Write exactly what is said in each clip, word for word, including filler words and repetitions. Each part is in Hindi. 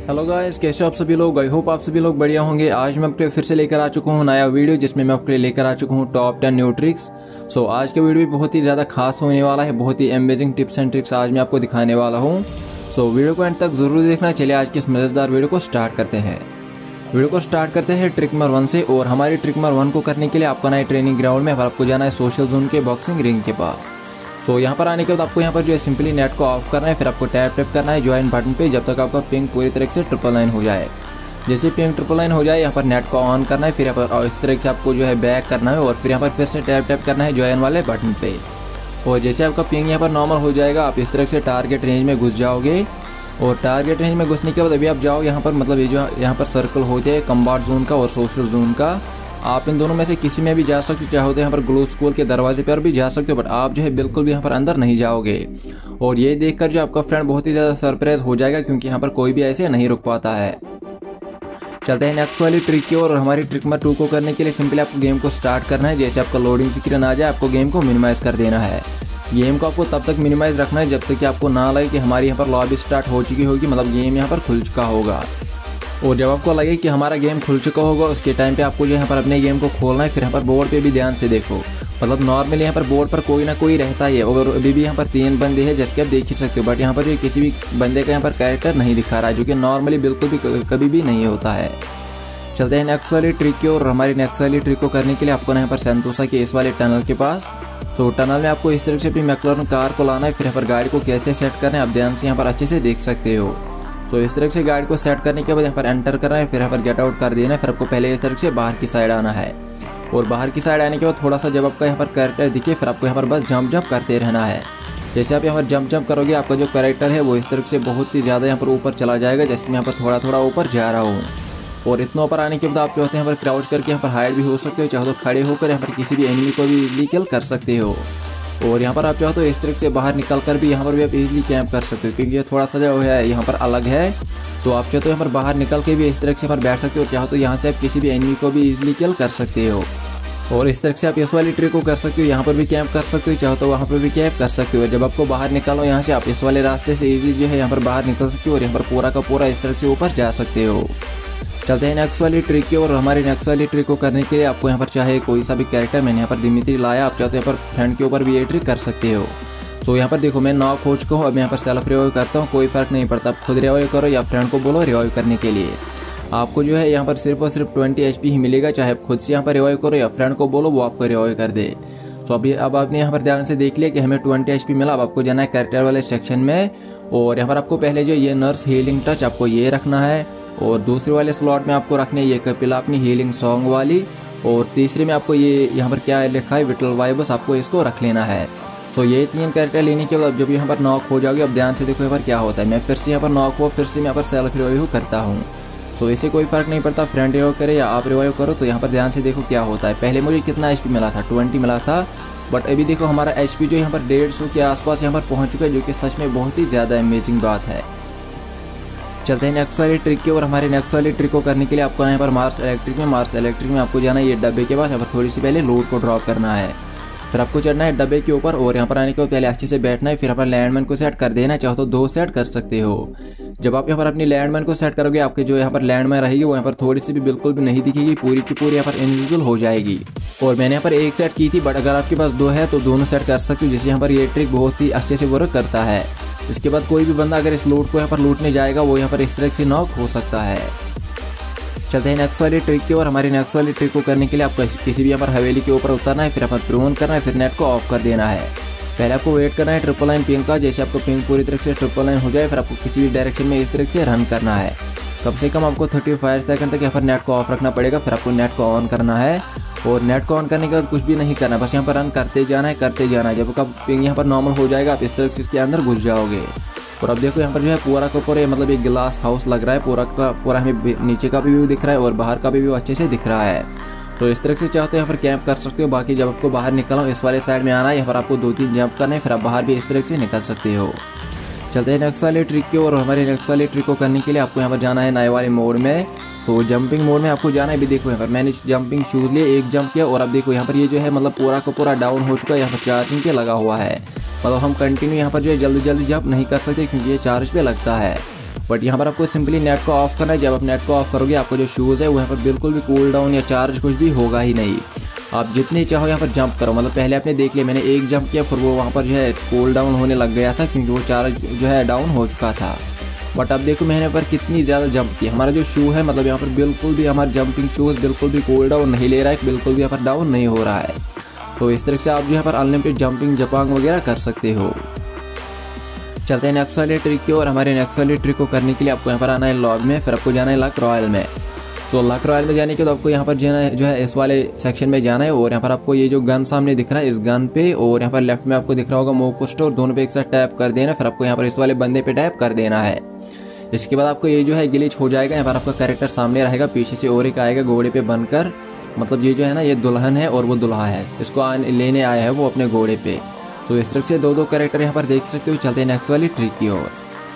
हेलो गाइस, कैसे हो आप सभी लोग। आई होप आप सभी लोग बढ़िया होंगे। आज मैं आपके लिए फिर से लेकर आ चुका हूँ नया वीडियो, जिसमें मैं आपके लिए लेकर आ चुका हूँ top ten new tricks. So आज का वीडियो भी बहुत ही ज़्यादा खास होने वाला है। बहुत ही अमेजिंग टिप्स एंड ट्रिक्स आज मैं आपको दिखाने वाला हूँ। सो वीडियो को एंड तक ज़रूर देखना। चलिए आज की इस मज़ेदार वीडियो को स्टार्ट करते हैं। वीडियो को स्टार्ट करते हैं ट्रिक नंबर वन से। और हमारी ट्रिक नंबर वन को करने के लिए आपको ना है ट्रेनिंग ग्राउंड में, आपको जाना है सोशल जोन के बॉक्सिंग रिंग के पास। सो so, यहाँ पर आने के बाद आपको यहाँ पर जो है सिंपली नेट को ऑफ करना है। फिर आपको टैप टैप करना है ज्वाइन बटन पे, जब तक आपका पिंग पूरी तरह से ट्रिपल लाइन हो जाए। जैसे पिंग ट्रिपल लाइन हो जाए, यहाँ पर नेट को ऑन करना है। फिर यहाँ पर इस तरह से आपको जो है बैक करना है और फिर यहाँ पर फिर से टैप टैप करना है ज्वाइन वाले बटन पे। और जैसे आपका पिंग यहाँ पर नॉर्मल हो जाएगा, आप इस तरह से टारगेट रेंज में घुस जाओगे। और टारगेट रेंज में घुसने के बाद अभी आप जाओ यहाँ पर, मतलब ये जो यहाँ पर सर्कल होते हैं कम्बाट जोन का और सोशल जोन का, आप इन दोनों में से किसी में भी जा सकते हो। चाहो तो यहाँ पर ग्लो स्कूल के दरवाजे पर भी जा सकते हो, बट आप जो है बिल्कुल भी यहाँ पर अंदर नहीं जाओगे। और ये देखकर जो आपका फ्रेंड बहुत ही ज़्यादा सरप्राइज हो जाएगा, क्योंकि यहाँ पर कोई भी ऐसे नहीं रुक पाता है। चलते हैं नेक्स्ट वाली ट्रिक की। और हमारी ट्रिक नंबर टू को करने के लिए सिंपली आपको गेम को स्टार्ट करना है। जैसे आपका लोडिंग स्क्रीन आ जाए, आपको गेम को मिनिमाइज़ कर देना है। गेम को आपको तब तक मिनिमाइज़ रखना है जब तक कि आपको ना लगे कि हमारी यहाँ पर लॉबी स्टार्ट हो चुकी होगी, मतलब गेम यहाँ पर खुल चुका होगा। और जब आपको लगे कि हमारा गेम खुल चुका होगा, उसके टाइम पे आपको जो यहाँ पर अपने गेम को खोलना है। फिर यहाँ पर बोर्ड पे भी ध्यान से देखो, मतलब नॉर्मली यहाँ पर बोर्ड पर कोई ना कोई रहता ही है। और अभी भी यहाँ पर तीन बंदे हैं जैसे कि आप देख ही सकते हो, बट यहाँ पर जो किसी भी बंदे का यहाँ पर कैरेक्टर नहीं दिखा रहा है, जो कि नॉर्मली बिल्कुल भी कभी भी नहीं होता है। चलते हैं नेक्स्ट वाली ट्रिक की। और हमारी नेक्स्ट वाली ट्रिक को करने के लिए आपको यहाँ पर सेंटोसा के इस वाले टनल के पास, तो टनल में आपको इस तरह से अपनी मैक्लॉरेन कार को लाना है। फिर यहाँ पर गाड़ी को कैसे सेट करना है आप ध्यान से यहाँ पर अच्छे से देख सकते हो। तो इस तरह से गाड़ी को सेट करने के बाद यहाँ पर एंटर करना है। फिर यहाँ पर गेट आउट कर देना है। फिर आपको पहले इस तरह से बाहर की साइड आना है। और बाहर की साइड आने के बाद थोड़ा सा जब आपका यहाँ पर कैरेक्टर दिखे, फिर आपको यहाँ पर बस जंप जंप करते रहना है। जैसे आप यहाँ पर जंप जंप करोगे, आपका जो कैरेक्टर है वो इस तरह से बहुत ही ज़्यादा यहाँ पर ऊपर चला जाएगा, जैसे मैं यहाँ पर थोड़ा थोड़ा ऊपर जा रहा हूँ। और इतना ऊपर आने के बाद आप चाहते हैं यहाँ पर क्राउच करके यहाँ पर हाइड भी हो सकते हो, चाहे तो खड़े होकर यहाँ पर किसी भी एनिमी को भी इजीली किल कर सकते हो। और यहाँ पर आप चाहो तो इस तरह से बाहर निकल कर भी यहाँ पर भी आप इजीली कैंप कर सकते हो, क्योंकि ये थोड़ा सा जो है यहाँ पर अलग है। तो आप चाहो तो यहाँ पर बाहर निकल के भी इस तरह से यहाँ पर बैठ सकते हो, और चाहो तो यहाँ से आप किसी भी एनिमी को भी इजीली किल कर सकते हो। और इस तरह से आप इस वाली ट्रिक को कर सकते हो, यहाँ पर भी कैंप कर सकते हो, चाहो तो वहाँ पर भी कैंप कर सकते हो। जब आपको बाहर निकालो यहाँ से, आप इस वाले रास्ते से ईजी जो है यहाँ पर बाहर निकल सकते हो और यहाँ पर पूरा का पूरा इस तरह से ऊपर जा सकते हो। चलते हैं नेक्स्ट वाली ट्रिक की। और हमारी नेक्स्ट वाली ट्रिक को करने के लिए आपको यहाँ पर चाहे कोई सा भी कैरेक्टर, मैंने यहाँ पर दिमित्री लाया, आप चाहते हो यहाँ पर फ्रेंड के ऊपर भी ये ट्रिक कर सकते हो। सो यहाँ पर देखो मैं नॉक हो चुका हूँ, अब यहाँ पर सेल्फ रिवाइव करता हूँ, कोई फर्क नहीं पड़ता। आप खुद रिवाइव करो या फ्रेंड को बोलो रिवाइव करने के लिए। आपको जो है यहाँ पर सिर्फ और सिर्फ ट्वेंटी एच पी ही मिलेगा, चाहे आप खुद से यहाँ पर रिवाइव करो या फ्रेंड को बोलो वो आपको रिवाइव कर दे। सो अभी अब आपने यहाँ पर ध्यान से देख लिया कि हमें ट्वेंटी एच पी मिला। अब आपको जाना है कैरेक्टर वाले सेक्शन में, और यहाँ पर आपको पहले जो ये नर्स हीलिंग टच आपको ये रखना है। और दूसरे वाले स्लॉट में आपको रखनी है ये कपिला अपनी हीलिंग सॉन्ग वाली। और तीसरे में आपको ये यहाँ पर क्या लिखा है विटल वाइबस, आपको इसको रख लेना है। तो ये तीन कैरेक्टर लेने के बाद जब यहाँ पर नॉक हो जाओगे, अब ध्यान से देखो यहाँ पर क्या होता है। मैं फिर से यहाँ पर नॉक हो, फिर से मैं यहाँ पर सेल्फ रिवाइव करता हूँ। सो इससे कोई फर्क नहीं पड़ता फ्रेंड रिवाइव करे या आप रिवाइव करो। तो यहाँ पर ध्यान से देखो क्या होता है। पहले मुझे कितना एच पी मिला था, ट्वेंटी मिला था, बट अभी देखो हमारा एच पी जो यहाँ पर डेढ़ सौ के आसपास यहाँ पर पहुँच चुका है, जो कि सच में बहुत ही ज़्यादा अमेजिंग बात है। चलते हैं नेक्स्ट वाली ट्रिक की। और हमारी नेक्स्ट वाली ट्रिक को करने के लिए आपको यहाँ पर मार्स इलेक्ट्रिक में मार्स इलेक्ट्रिक में आपको जाना है ये डब्बे के पास। यहाँ पर थोड़ी सी पहले लोड को ड्रॉप करना है, फिर आपको चढ़ना है डब्बे के ऊपर। और यहाँ पर आने के बाद पहले अच्छे से बैठना है। फिर यहाँ पर लैंडमैन को सेट कर देना है, चाहो तो दो सेट कर सकते हो। जब आप यहाँ पर अपनी लैंडमैन को सेट करोगे, आपके जो यहाँ पर लैंडमैन रहेगी वो यहाँ पर थोड़ी सी भी बिल्कुल भी नहीं दिखेगी, पूरी की पूरी यहाँ पर इनविजिबल हो जाएगी। और मैंने यहाँ पर एक सेट की थी, बट अगर आपके पास दो है तो दोनों सेट कर सकते हो, जिससे यहाँ पर ये ट्रिक बहुत ही अच्छे से वर्क करता है। इसके बाद कोई भी बंदा अगर इस लूट को यहाँ पर लूटने जाएगा, वो यहाँ पर इस तरह से नॉक हो सकता है। चलते हैं नेक्स्ट वाली ट्रिक की। और हमारी नेक्स्ट वाली ट्रिक को करने के लिए आपको किसी भी यहाँ पर हवेली के ऊपर उतरना है। फिर यहाँ पर प्रोन करना है, फिर नेट को ऑफ कर देना है। पहले आपको वेट करना है ट्रिपल लाइन पिंग का। जैसे आपको पिंग पूरी तरह से ट्रिपल लाइन हो जाए, फिर आपको किसी भी डायरेक्शन में इस तरह से रन करना है। कम से कम आपको थर्टी फाइव सेकंड तक यहाँ पर नेट को ऑफ रखना पड़ेगा। फिर आपको नेट को ऑन करना है, और नेट को ऑन करने के बाद कुछ भी नहीं करना, बस यहाँ पर रन करते जाना है करते जाना है। जब आपका पिंग यहाँ पर नॉर्मल हो जाएगा, आप इस तरह से इसके अंदर घुस जाओगे। और अब देखो यहाँ पर जो है पूरा का पूरा मतलब एक ग्लास हाउस लग रहा है, पूरा का पूरा हमें नीचे का भी व्यू दिख रहा है और बाहर का भी व्यू अच्छे से दिख रहा है। तो इस तरह से चाहते हो यहाँ पर कैंप कर सकते हो। बाकी जब आपको बाहर निकलो, इस वाले साइड में आना है, यहाँ पर आपको दो तीन जंप करना है, फिर आप बाहर भी इस तरह से निकल सकते हो। चलते हैं नेक्स्ट वाली ट्रिक की। और हमारी नेक्स्ट वाली ट्रिक को करने के लिए आपको यहाँ पर जाना है नए वाले मोड में। तो जंपिंग मोड में आपको जाना है। भी देखो यहाँ पर मैंने जंपिंग शूज़ लिए, एक जंप किया, और अब देखो यहाँ पर ये जो है मतलब पूरा का पूरा डाउन हो चुका है, यहाँ पर चार्जिंग पे लगा हुआ है। मतलब हम कंटिन्यू यहाँ पर जो है जल्दी जल्दी जंप नहीं कर सकते, क्योंकि ये चार्ज पे लगता है। बट यहाँ पर आपको सिंपली नेट को ऑफ करना है। जब आप नेट को ऑफ करोगे आपको जो शूज़ है वो यहाँ पर बिल्कुल भी कूल डाउन या चार्ज कुछ भी होगा ही नहीं। आप जितनी चाहो यहाँ पर जंप करो, मतलब पहले आपने देख लिया मैंने एक जंप किया फिर वो वहाँ पर जो है कूल डाउन होने लग गया था क्योंकि वो चार्ज जो है डाउन हो चुका था। बट अब देखो मैंने पर कितनी ज़्यादा जंप की। हमारा जो शू है मतलब यहाँ पर बिल्कुल भी हमारा जंपिंग शूज़ बिल्कुल भी कूल डाउन नहीं ले रहा है, बिल्कुल भी यहाँ पर डाउन नहीं हो रहा है। तो इस तरह से आप जो यहाँ पर अनलिमिटेड जंपिंग जपांग वगैरह कर सकते हो। चलते हैं नेक्स्ट वाली ट्रिक की और हमारे नेक्स्ट वाली ट्रिक को करने के लिए आपको यहाँ पर आना है लॉग में, फिर आपको जाना है लक रॉयल में। सो लक रॉयल में जाने के बाद आपको यहाँ पर जाना है जो है इस वाले सेक्शन में जाना है और यहाँ पर आपको ये जो गन सामने दिख रहा है इस गन पे और यहाँ पर लेफ्ट में आपको दिख रहा होगा मूव पोस्टर और दोनों पे एक साथ टैप कर देना। फिर आपको यहाँ पर इस वाले बंदे पे टैप कर देना है। इसके बाद आपको ये जो है ग्लिच हो जाएगा। यहाँ पर आपका कैरेक्टर सामने रहेगा, पीछे से और एक आएगा घोड़े पे बनकर, मतलब ये जो है ना ये दुल्हन है और वो दुल्हा है, इसको लेने आया है वो अपने घोड़े पे। तो इस तरह से दो दो कैरेक्टर यहाँ पर देख सकते हो। चलते हैं नेक्स्ट वाली ट्रिक की ओर।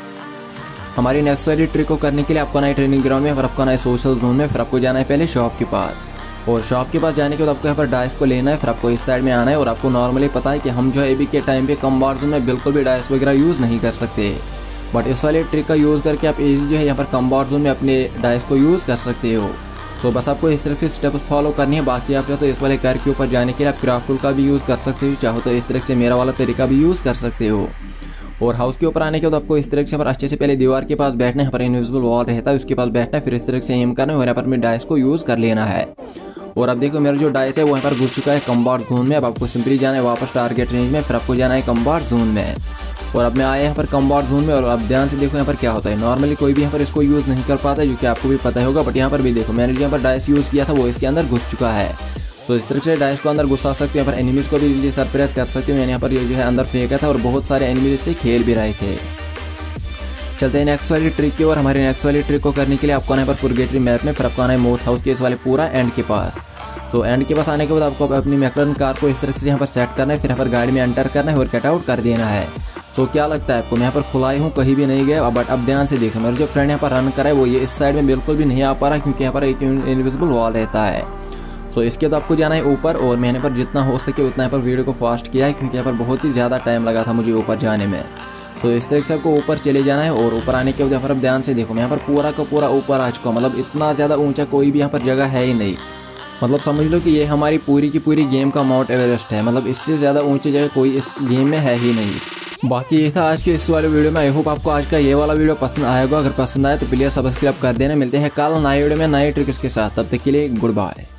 हमारी नेक्स्ट वाली ट्रिक को करने के लिए आपको आना है ट्रेनिंग ग्राउंड में, फिर आपको आना है सोशल जोन में, फिर आपको जाना है पहले शॉप के पास और शॉप के पास जाने के बाद आपको यहाँ पर डाइस को लेना है। फिर आपको इस साइड में आना है और आपको नॉर्मली पता है कि हम जो है एबी के टाइम पे कम बार जोन में बिल्कुल भी डाइस वगैरह यूज़ नहीं कर सकते, बट इस वाले ट्रिक का यूज़ करके आप इजीली जो है यहाँ पर कम बार जोन में अपने डाइस को यूज़ कर सकते हो। सो बस आपको इस तरह से स्टेप्स फॉलो करनी है। बाकी आप चाहो तो इस वाले घर के ऊपर जाने के लिए आप क्राफ्ट टूल का भी यूज़ कर सकते हो, चाहो तो इस तरह से मेरा वाला तरीका भी यूज़ कर सकते हो। और हाउस के ऊपर आने के बाद आपको इस तरह से पर अच्छे से पहले दीवार के पास बैठना है, यहाँ पर इनविजिबल वॉल रहता है उसके पास बैठना है, फिर इस तरह से एम करना है और यहाँ पर अपने डाइस को यूज़ कर लेना है। और अब देखो मेरा जो डाइस है वो यहाँ पर घुस चुका है कम्बार्ट जोन में। अब आपको सिंपली जाना है वापस टारगेट रेंज में, फिर आपको जाना है कम्बार्ट जोन में। और अब मैं आया यहाँ पर कम्बार्ट जोन में और अब ध्यान से देखो यहाँ पर क्या होता है। नॉर्मली कोई भी यहाँ पर इसको यूज़ नहीं कर पाता है जो कि आपको भी पता होगा, बट यहाँ पर भी देखो मैंने यहाँ पर डाइस यूज़ किया था वो इसके अंदर घुस चुका है। तो इस तरह से डाइस को अंदर घुसा सकते हो, यहाँ पर एनिमीज़ को भी सरप्राइज कर सकते हो। मैंने यहाँ पर ये जो है अंदर फेंका था और बहुत सारे एनिमीज इससे खेल भी रहे थे। चलते हैं नेक्स्ट वाली ट्रिक की और हमारी नेक्स्ट वाली ट्रिक को करने के लिए आपको आना है पर पुरगेटरी मैप में, फिर आपको आना है मोथ हाउस के इस वाले पूरा एंड के पास। सो एंड के पास आने के बाद आपको अपनी मैकलैरेन कार को इस तरह से यहाँ पर सेट करना है, फिर यहाँ पर गाड़ी में एंटर करना है और कट आउट कर देना है। सो क्या लगता है आपको, मैं यहाँ पर खुलाई हूँ कहीं भी नहीं गया, बट अब ध्यान से देखो मेरा जो फ्रेंड यहाँ पर रन करा है वो ये इस साइड में बिल्कुल भी नहीं आ पा रहा क्योंकि यहाँ पर एक इनविजिबल वॉल रहता है। सो इसके बाद आपको जाना है ऊपर और मैंने पर जितना हो सके उतना यहाँ पर वीडियो को फास्ट किया है क्योंकि यहाँ पर बहुत ही ज़्यादा टाइम लगा था मुझे ऊपर जाने में। तो इस तरह से आपको ऊपर चले जाना है और ऊपर आने के बाद यहाँ पर ध्यान से देखो मैं यहाँ पर पूरा का पूरा ऊपर आ चुका हूँ, मतलब इतना ज़्यादा ऊंचा कोई भी यहाँ पर जगह है ही नहीं। मतलब समझ लो कि ये हमारी पूरी की पूरी गेम का माउंट एवरेस्ट है, मतलब इससे ज़्यादा ऊंची जगह कोई इस गेम में है ही नहीं। बाकी ये था आज के इस वाले वीडियो में। आई होप आपको आज का ये वाला वीडियो पसंद आएगा। अगर पसंद आए तो प्लीज़ सब्सक्राइब कर देना। मिलते हैं कल नए वीडियो में नए ट्रिक्स के साथ, तब तक के लिए गुड बाय।